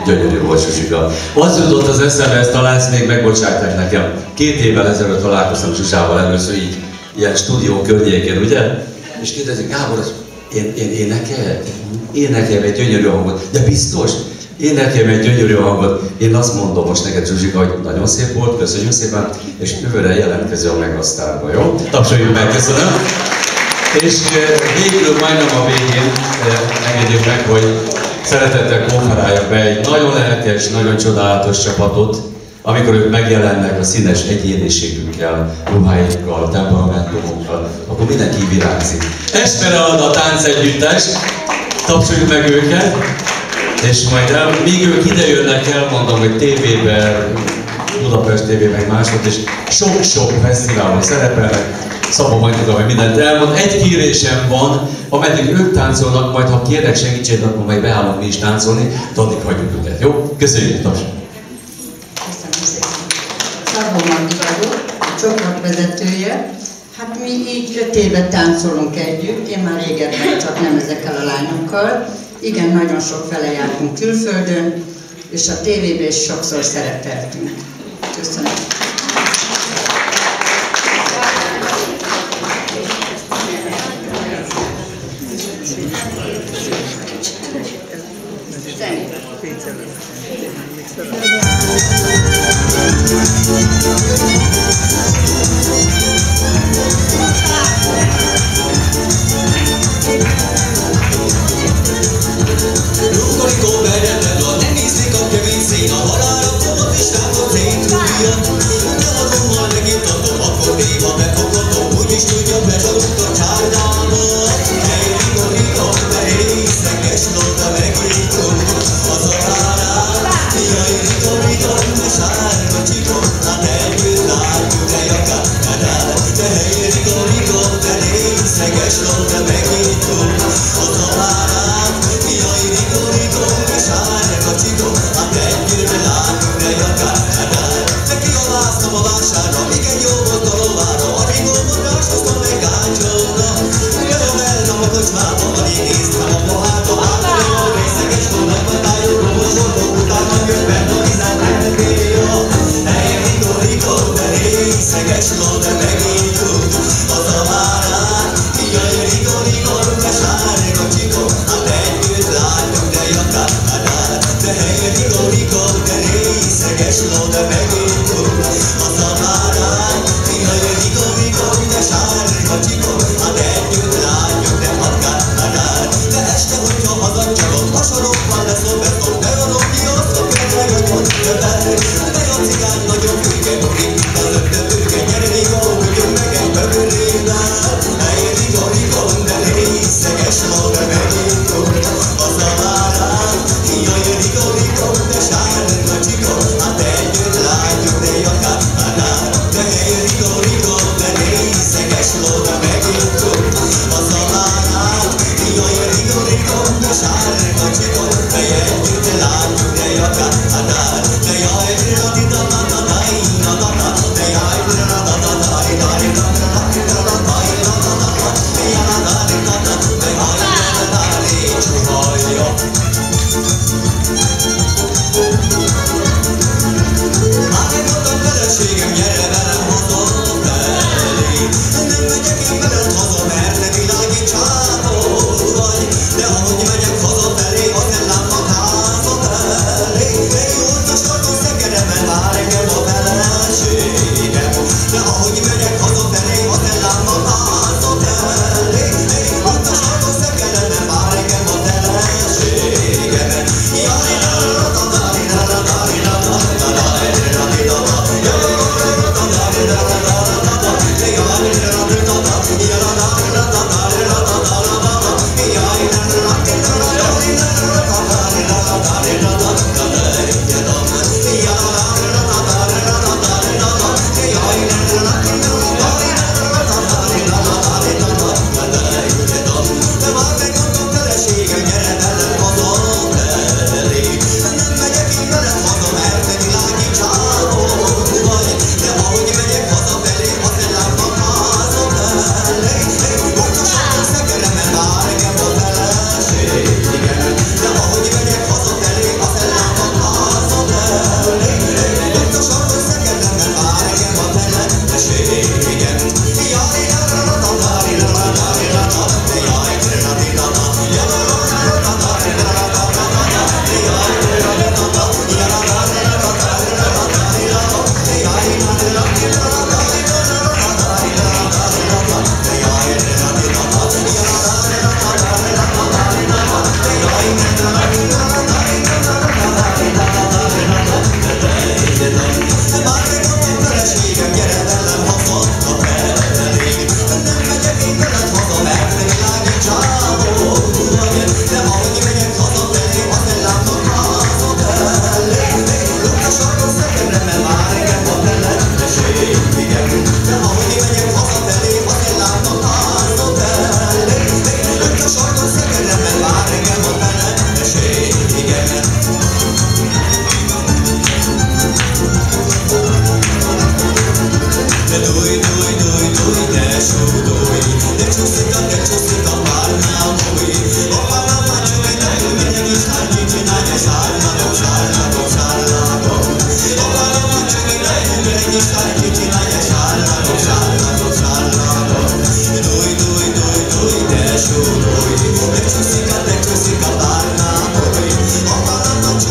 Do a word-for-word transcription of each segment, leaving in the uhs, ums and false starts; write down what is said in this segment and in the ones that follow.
gyönyörű volt Zsuzsika. Az jutott az eszembe, ezt talán ezt még megbocsátják nekem. Két évvel ezelőtt találkoztam Zsuzsával először így, ilyen stúdió környékén, ugye? És kérdezik, Gábor, én, én énekelj? Énekelj egy gyönyörű hangot. De biztos? Énekelj egy gyönyörű hangot. Én azt mondom most neked, Zsuzsika, hogy nagyon szép volt, köszönjük szépen, és jövőre jelentkező a Megasztárba, jó? Tapsoljuk meg, köszönöm. És végül majdnem a végén engedjék meg, hogy szeretettel konferáljak be egy nagyon lelkes, nagyon csodálatos csapatot, amikor ők megjelennek a színes egyéniségükkel, ruháikkal, temperamentumokkal, akkor mindenki virágzik. Esmeralda táncegyüttes, tapsoljuk meg őket, és majd el, míg ők ide jönnek, elmondom, hogy tévében, Budapest té vé meg másod, és sok-sok fesztiválon szerepelnek. Szabó majd tudom, hogy mindent elmond. Egy kérésem van, ameddig ők táncolnak, majd ha kérnek segítséget, akkor majd beállunk mi is táncolni, de addig hagyjuk őket, jó? Köszönjük, Taps! Köszönöm szépen! Szabó Magdi vagyok, a csoportvezetője. Hát mi így öt éve táncolunk együtt, én már régebben, csak nem ezekkel a lányokkal. Igen, nagyon sok fele jártunk külföldön, és a tévében is sokszor szerepeltünk. Köszönöm! Hey, hey.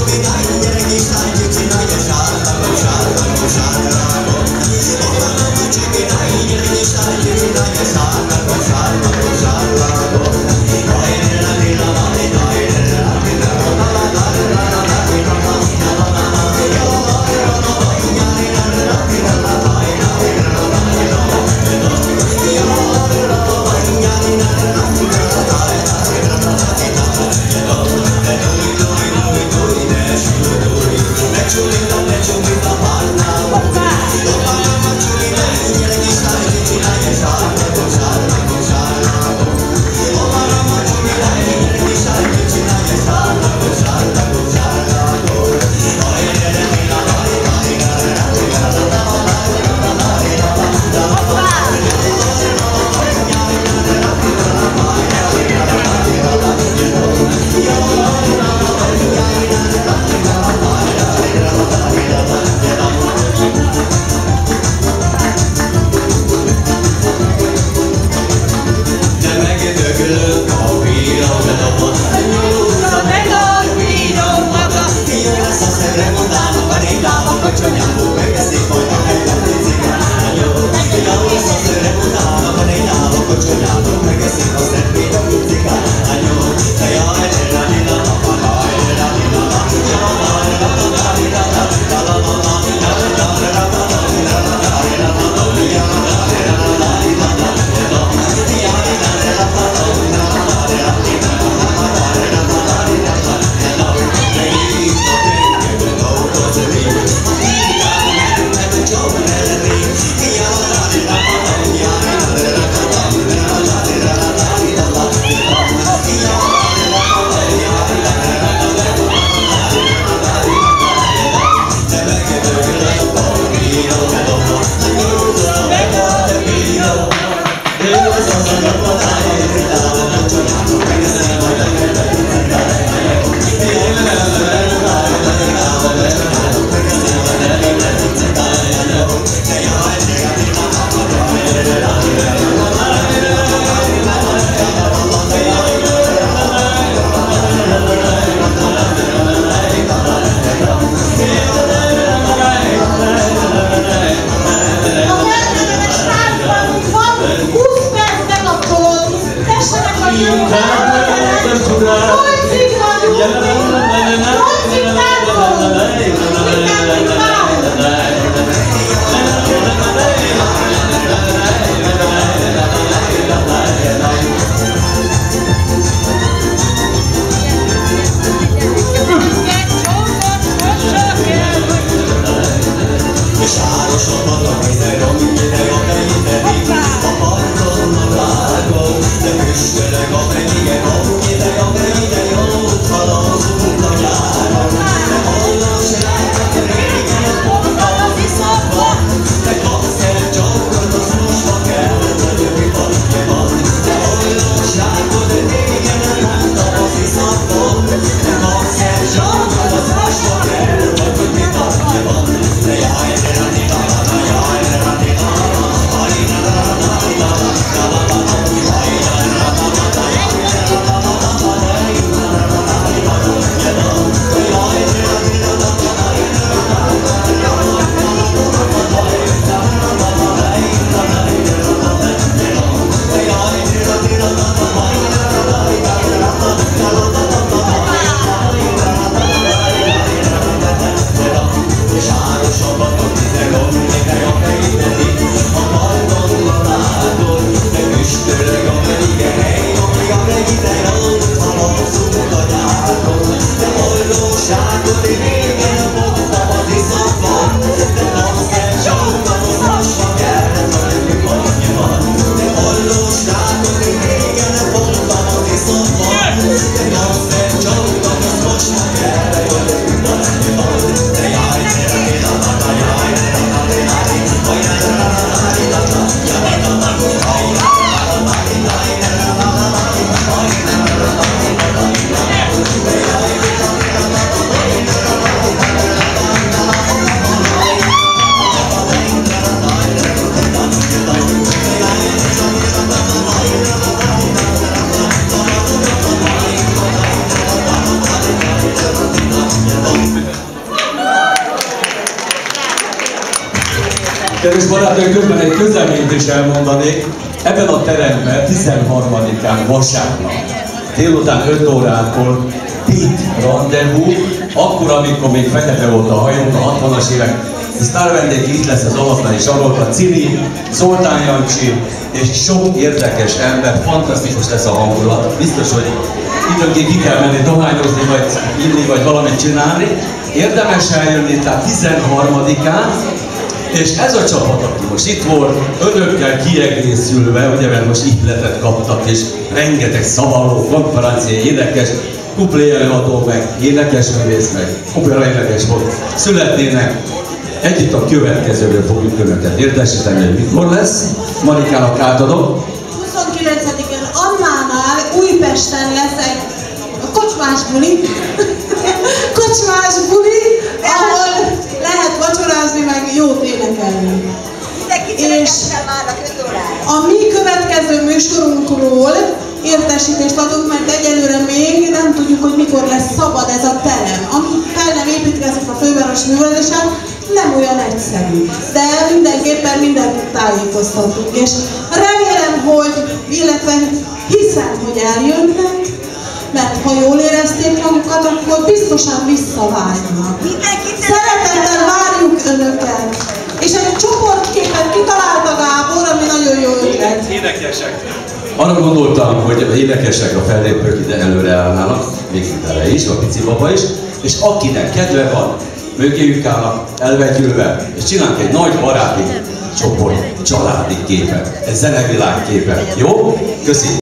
Dash. Kedves barátok, közben egy közleményt is elmondanék. Ebben a teremben tizenharmadikán vasárnap délután öt órától Pit rendezvú, akkor, amikor még fekete volt a hajunk, a hatvanas évek. Sztár vendég itt lesz az Alatnai Sarolta, Cili, Zoltán Jancsi, és sok érdekes ember, fantasztikus lesz a hangulat. Biztos, hogy időnként ki kell menni dohányozni, vagy inni, vagy valamit csinálni. Érdemes eljönni, tehát tizenharmadikán, és ez a csapat, aki most itt volt, önökkel kiegészülve, ugye, mert most ihletet kaptak, és rengeteg szavaló, konferencia, énekes, kuplé előadó, meg énekesművész, meg opera énekes volt, születnének. Együtt a következőről fogjuk önöket értesíteni, hogy mikor lesz. Marikának átadom. huszonkilencedikén Annánál Újpesten lesz egy kocsmás buli, kocsmás buli, ahol lehet vacsorázni, meg jót énekelni. És a mi következő műsorunkról értesítést adunk, mert egyelőre még nem tudjuk, hogy mikor lesz szabad ez a terem. Ami fel nem építkezik a főváros művelésen, nem olyan egyszerű. De mindenképpen mindent tájékoztatunk. És remélem, hogy, illetve hiszem, hogy eljönnek, mert ha jól érezték magukat, akkor biztosan visszavágynak. Szeretettel várjuk Önöket! És egy csoportképet kitalálta Gábor, ami nagyon jó ötlet. Énekesek. Arra gondoltam, hogy az énekesek, a fellépők ide előre állnának, még ide is, a pici baba is, és akinek kedve van, mögéjük állnak elvegyülve, és csinálunk egy nagy baráti csoport, családi képet, egy zenevilág képet. Jó? Köszi!